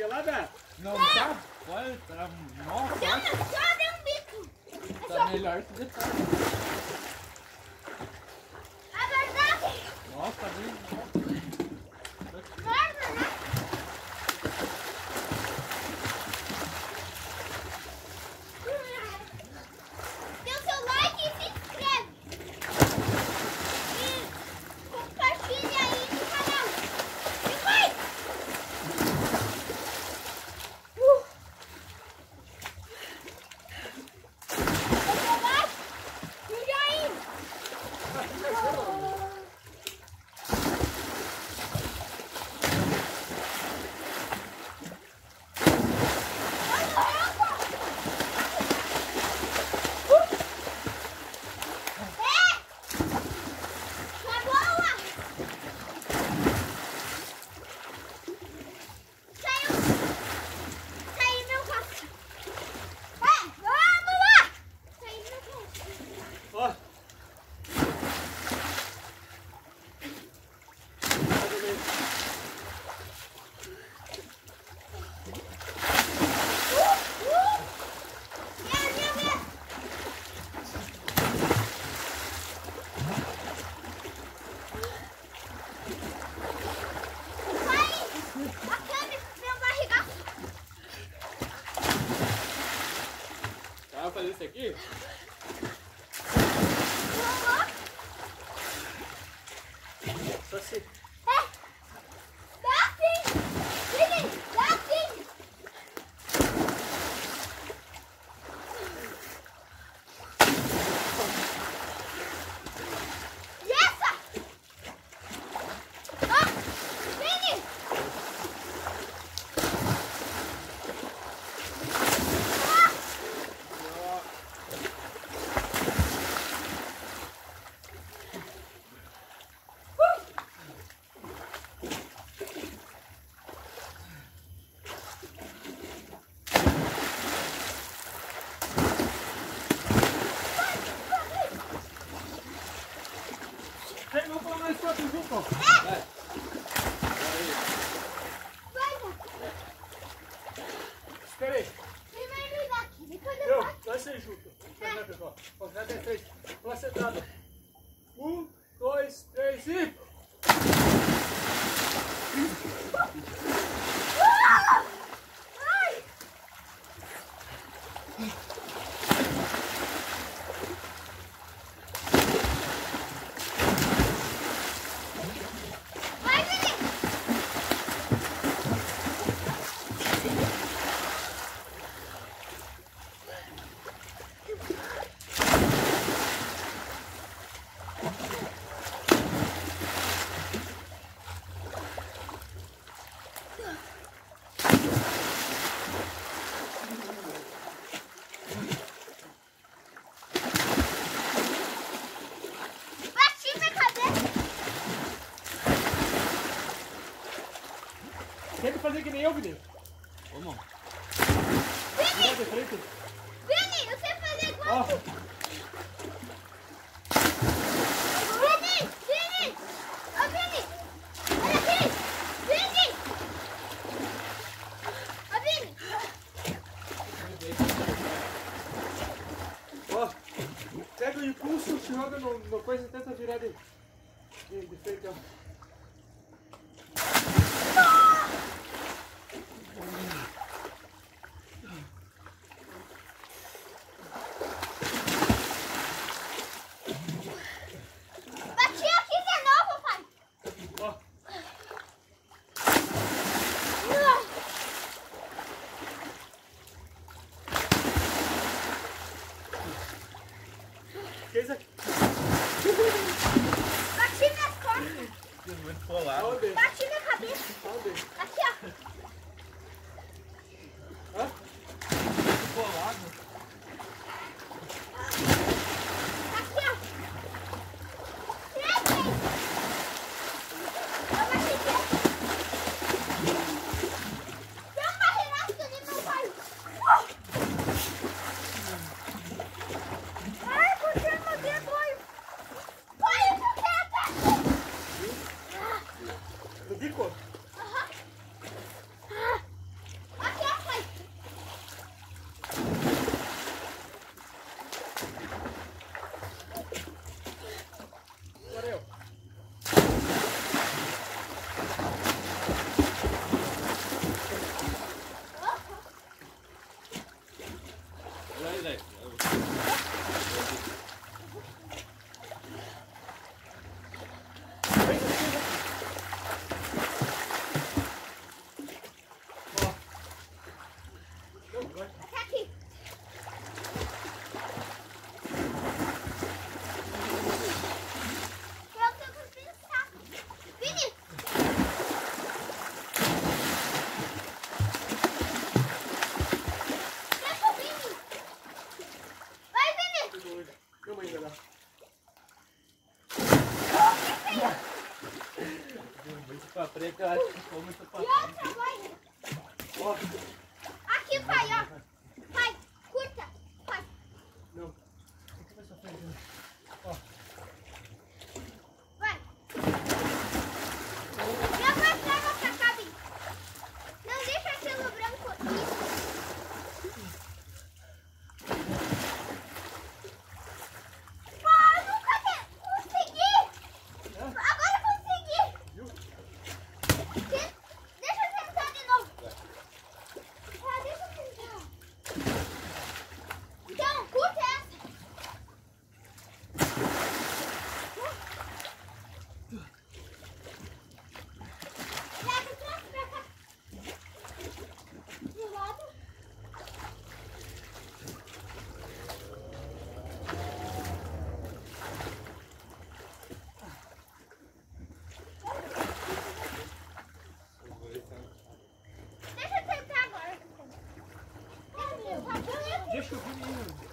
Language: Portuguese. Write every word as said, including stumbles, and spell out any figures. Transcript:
gelada? Não tá? Olha, tá. Nossa, Só abre um bico. tá melhor que depois. A verdade. Nossa, tá bem. Guarda, né? Dê o seu like e se inscreve. E compartilha aí no canal. E vai! Uh. O seu like e o joinha. Ó. Vai fazer isso aqui? Só se... Vem, vamos falar mais quatro juntos. Vai. Espera aí. Eu, nós seis juntos. Vai, pessoal. Vamos até três. Uma sentada. Um, dois, três e... Tenta fazer que nem eu, Vini. Vamos. Vira de frente. Vini, eu sei fazer igual. Ó. Vini, Vini. Ô, Vini. Olha aqui. Vini. Ô, Vini. Ó. Pega o impulso, se joga no, no coisa e tenta virar de, de, de frente, ó. Bati aqui de novo, pai. Ó. Que isso aqui? Bati nas costas. Muito colado. Onde? Bati na cabeça. Onde? Aqui, ó. Hã? Muito colado. Aqui, ó. Três vezes. Eu bati três. Deu uma barreirasca de meu pai. Ai, por que meu dedo dói? Pai, por que até? No bico? Aham. Peraí. Vem aqui, né? Ó. Não, vai. Até aqui. Pronto, eu consegui o saco. Vini! Tempo, Vini! Vai, Vini! Calma aí, galera. Muito pra frente, eu acho que ficou muito pra E frente. outra, vai! Ó. Aqui, pai, ó. Pai, curta. Pai. Não. Aqui vai sua frente, né? Ó. Vai. Não vai pra pra cá, Vini. Não deixa aquilo branco. Isso. Ah, nunca te- consegui. Agora eu consegui. Viu? De- Deixa eu tentar de novo. Ah, deixa eu tentar. Então, curta essa. Leva, traz pra cá. Do lado. Deixa eu tentar agora. Deixa eu tentar. Deixa eu vir.